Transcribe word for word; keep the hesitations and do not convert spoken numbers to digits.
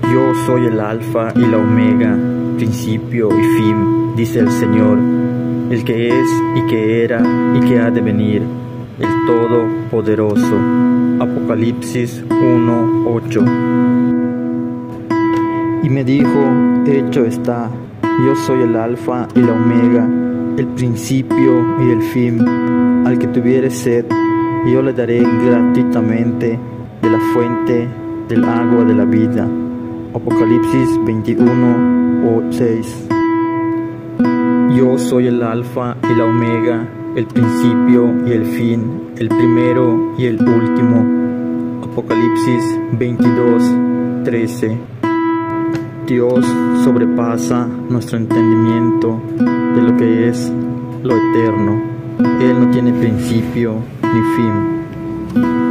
Yo soy el Alfa y la Omega, principio y fin, dice el Señor, el que es y que era y que ha de venir, el Todopoderoso. Apocalipsis uno ocho. Y me dijo, hecho está, yo soy el Alfa y la Omega, el principio y el fin. Al que tuviere sed, yo le daré gratuitamente de la fuente del agua de la vida. Apocalipsis veintiuno seis. Yo soy el Alfa y la Omega, el principio y el fin, el primero y el último. Apocalipsis veintidós trece. Dios sobrepasa nuestro entendimiento de lo que es lo eterno. Él no tiene principio ni fin.